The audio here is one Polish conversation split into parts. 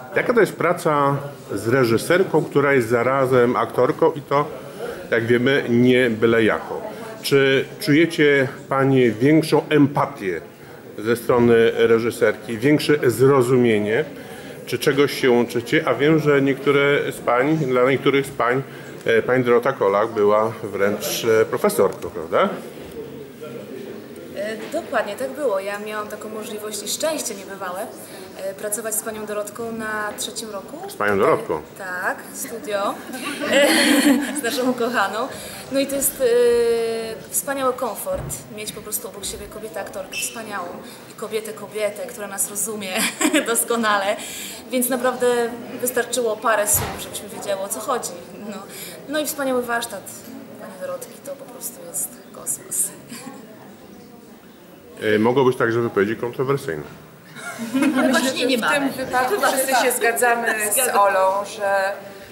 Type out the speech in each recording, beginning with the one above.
Jaka to jest praca z reżyserką, która jest zarazem aktorką i to, jak wiemy, nie byle jaką? Czy czujecie Panie większą empatię ze strony reżyserki, większe zrozumienie? Czy czegoś się uczycie? A wiem, że dla niektórych z pań pani Dorota Kolak była wręcz profesorką, prawda? Dokładnie, tak było. Ja miałam taką możliwość i szczęście niebywałe pracować z panią Dorotką na 3. roku. Z panią Dorotką? Tak, studio z naszą ukochaną. No i to jest wspaniały komfort mieć po prostu obok siebie kobietę aktorkę wspaniałą i kobietę, która nas rozumie doskonale. Więc naprawdę wystarczyło parę słów, żebyśmy wiedziały, o co chodzi. No i wspaniały warsztat pani Dorotki, to po prostu jest kosmos. Mogą być także wypowiedzi kontrowersyjne. Ale właśnie nie ma. W tym wypadku wszyscy się zgadzamy z Olą, że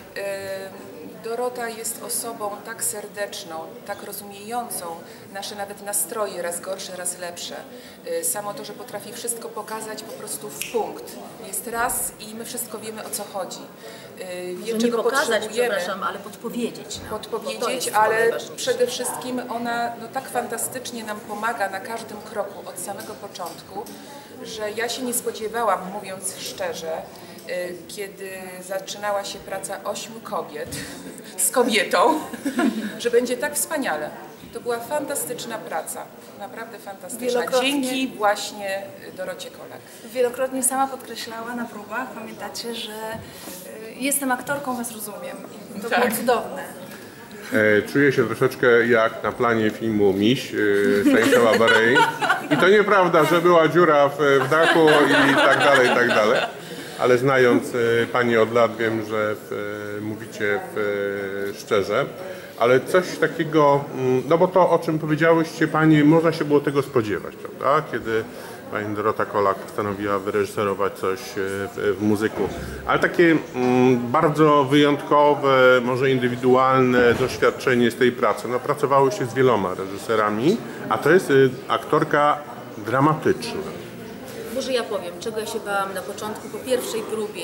Dorota jest osobą tak serdeczną, tak rozumiejącą nasze nawet nastroje, raz gorsze, raz lepsze. Samo to, że potrafi wszystko pokazać po prostu w punkt. Jest raz i my wszystko wiemy, o co chodzi. Wie, czego potrzebujemy, ale podpowiedzieć. Podpowiedzieć, ale przede wszystkim ona tak fantastycznie nam pomaga na każdym kroku od samego początku, że ja się nie spodziewałam, mówiąc szczerze, kiedy zaczynała się praca 8 kobiet z kobietą, że będzie tak wspaniale. To była fantastyczna praca, naprawdę fantastyczna. Dzięki właśnie Dorocie Kolak. Wielokrotnie sama podkreślała na próbach, pamiętacie, że jestem aktorką, was rozumiem. To było cudowne. Czuję się troszeczkę jak na planie filmu Miś Stanisława Barei. I to nieprawda, że była dziura w dachu i tak dalej. Ale znając Pani od lat, wiem, że mówicie szczerze. Ale coś takiego, no bo to, o czym powiedziałyście Panie, można się było tego spodziewać, prawda? Kiedy Pani Dorota Kolak postanowiła wyreżyserować coś w muzyku. Ale takie bardzo wyjątkowe, może indywidualne doświadczenie z tej pracy. No, pracowałyście z wieloma reżyserami, a to jest aktorka dramatyczna. Może ja powiem, czego ja się bałam na początku, po pierwszej próbie.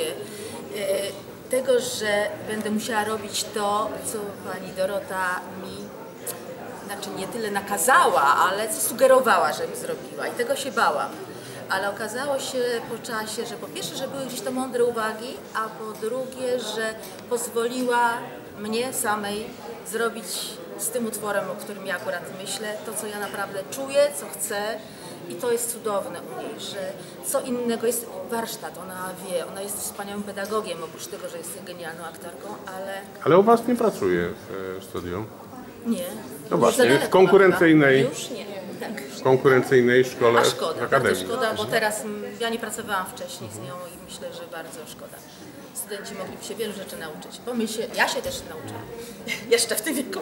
Tego, że będę musiała robić to, co pani Dorota mi, znaczy nie tyle nakazała, ale co sugerowała, żebym zrobiła. I tego się bałam. Ale okazało się po czasie, że po pierwsze, że były gdzieś to mądre uwagi, a po drugie, że pozwoliła mnie samej zrobić z tym utworem, o którym ja akurat myślę, to, co ja naprawdę czuję, co chcę. I to jest cudowne u niej, że co innego jest warsztat, ona wie, ona jest wspaniałym pedagogiem, oprócz tego, że jest genialną aktorką, ale... Ale u Was nie pracuje w studiu? Nie. No właśnie, w konkurencyjnej... Już nie, tak. W konkurencyjnej szkole, A szkoda, akademii. bardzo szkoda, bo teraz ja nie pracowałam wcześniej z nią i myślę, że bardzo szkoda. Studenci mogliby się wielu rzeczy nauczyć, bo ja się też nauczyłam, jeszcze w tym wieku.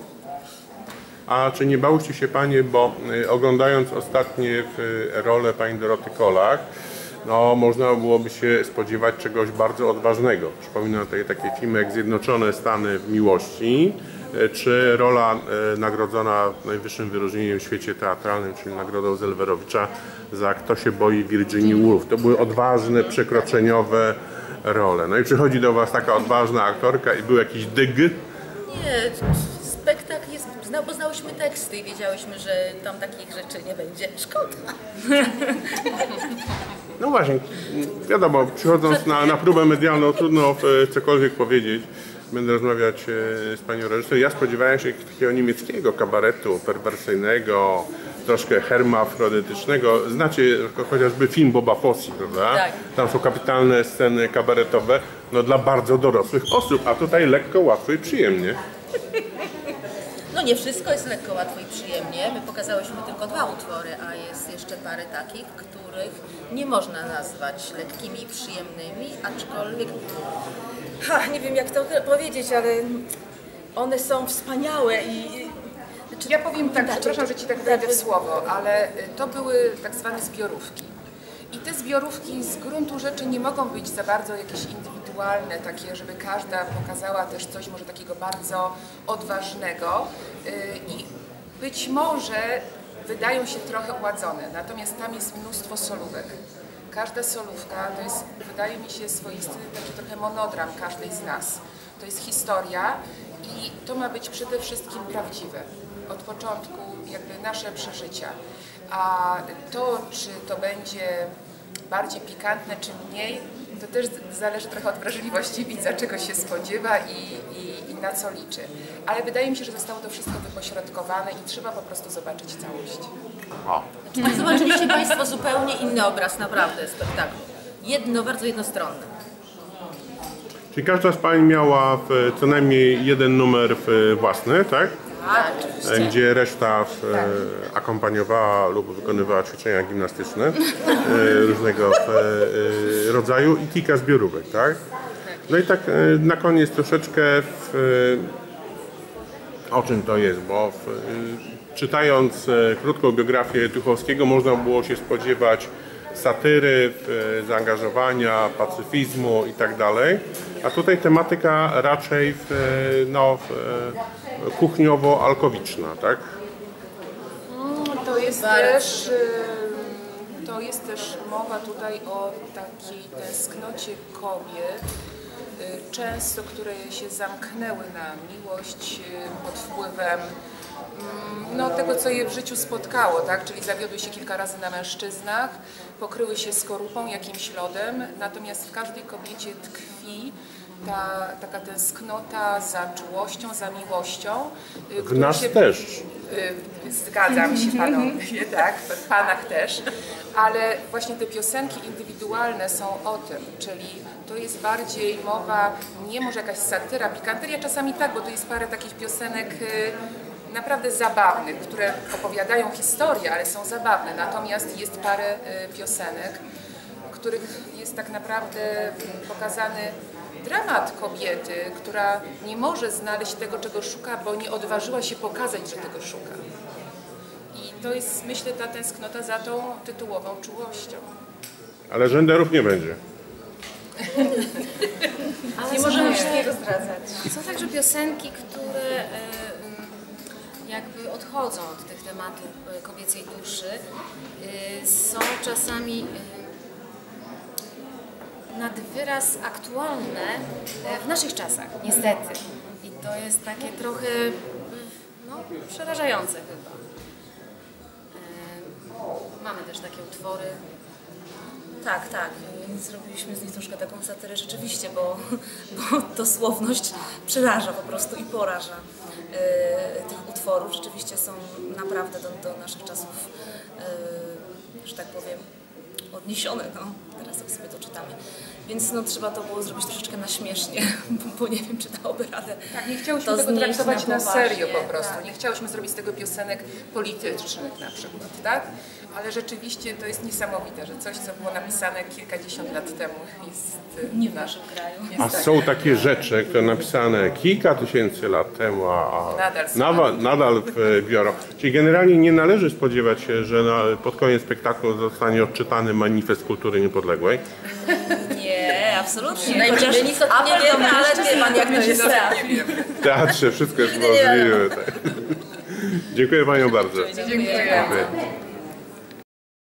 A czy nie bałyście się Panie, bo oglądając ostatnie rolę Pani Doroty Kolak, no można byłoby się spodziewać czegoś bardzo odważnego. Przypominam tutaj takie filmy jak Zjednoczone Stany w miłości, czy rola nagrodzona najwyższym wyróżnieniem w świecie teatralnym, czyli nagrodą Zelwerowicza za Kto się boi Virginia Woolf. To były odważne, przekroczeniowe role. No i przychodzi do Was taka odważna aktorka i był jakiś dyg? Nie, spektakl jest, bo znałyśmy teksty i wiedziałyśmy, że tam takich rzeczy nie będzie. Szkoda. No właśnie, wiadomo, przychodząc na próbę medialną trudno cokolwiek powiedzieć. Będę rozmawiać z Panią reżyser. Ja spodziewałem się takiego niemieckiego kabaretu perwersyjnego, troszkę hermafrodytycznego. Znacie chociażby film Boba Fossi, prawda? Tak. Tam są kapitalne sceny kabaretowe, no dla bardzo dorosłych osób, a tutaj lekko, łatwo i przyjemnie. No nie wszystko jest lekko, łatwo i przyjemnie. My pokazałyśmy tylko 2 utwory, a jest jeszcze parę takich, których nie można nazwać lekkimi i przyjemnymi, aczkolwiek... nie wiem jak to powiedzieć, ale one są wspaniałe i... Znaczy, ja powiem tak, przepraszam, że Ci tak wejdę w słowo, ale to były tak zwane zbiorówki. I te zbiorówki z gruntu rzeczy nie mogą być za bardzo jakieś indywidualne, takie, żeby każda pokazała też coś może takiego bardzo odważnego i być może wydają się trochę uładzone, natomiast tam jest mnóstwo solówek. każda solówka to jest, wydaje mi się, swoisty taki trochę monodram każdej z nas. To jest historia i to ma być przede wszystkim prawdziwe. Od początku jakby nasze przeżycia. A to, czy to będzie bardziej pikantne, czy mniej, to też zależy trochę od wrażliwości widza, czego się spodziewa i na co liczy. Ale wydaje mi się, że zostało to wszystko wypośrodkowane i trzeba po prostu zobaczyć całość. Tak, zobaczyliście Państwo zupełnie inny obraz, naprawdę, spektaklu. Bardzo jednostronny. Czyli każda z pań miała co najmniej jeden numer własny, tak? Tak, oczywiście. Gdzie reszta akompaniowała lub wykonywała ćwiczenia gimnastyczne różnego rodzaju i kilka zbiorówek, tak? No i tak na koniec troszeczkę o czym to jest, bo czytając krótką biografię Tuchowskiego można było się spodziewać satyry, zaangażowania, pacyfizmu i tak dalej, a tutaj tematyka raczej kuchniowo-alkowiczna, tak? To jest też mowa tutaj o takiej tęsknocie kobiet, często które się zamknęły na miłość pod wpływem tego, co je w życiu spotkało, tak? Czyli zawiodły się kilka razy na mężczyznach, pokryły się skorupą, jakimś lodem, natomiast w każdej kobiecie tkwi taka tęsknota za czułością, za miłością. W nas też. Zgadzam się panowie, tak, w panach też, ale właśnie te piosenki indywidualne są o tym, czyli to jest bardziej mowa, nie może jakaś satyra, pikanteria, czasami tak, bo to jest parę takich piosenek naprawdę zabawnych, które opowiadają historię, ale są zabawne, natomiast jest parę piosenek, w których jest tak naprawdę pokazany dramat kobiety, która nie może znaleźć tego, czego szuka, bo nie odważyła się pokazać, że tego szuka. I to jest, myślę, ta tęsknota za tą tytułową czułością. Ale żenderów nie będzie. Nie możemy wszystkiego zdradzać. Są także piosenki, które jakby odchodzą od tych tematów kobiecej duszy. Są czasami nad wyraz aktualne w naszych czasach, niestety. I to jest takie trochę przerażające chyba. Mamy też takie utwory. Tak. Zrobiliśmy z nich troszkę taką satyrę rzeczywiście, bo dosłowność przeraża po prostu i poraża tych utworów. Rzeczywiście są naprawdę do naszych czasów, że tak powiem, odniesione, teraz jak sobie to czytamy. Więc trzeba to było zrobić troszeczkę na śmiesznie, bo nie wiem, czy dałoby radę. Tak, nie chciałyśmy tego traktować na serio po prostu. Tak. Nie chciałyśmy zrobić z tego piosenek politycznych na przykład, tak? Ale rzeczywiście to jest niesamowite, że coś, co było napisane kilkadziesiąt lat temu jest nie w naszym kraju. A są takie rzeczy, które napisane kilka tysięcy lat temu, a nadal biorą. Czyli generalnie nie należy spodziewać się, że pod koniec spektaklu zostanie odczytany manifest kultury niepodległej. Nie, absolutnie. Chociaż nie wiemy, ale wie pan, jak to jest. W teatrze wszystko jest możliwe. Tak. Dziękuję panią bardzo. Dziękuję.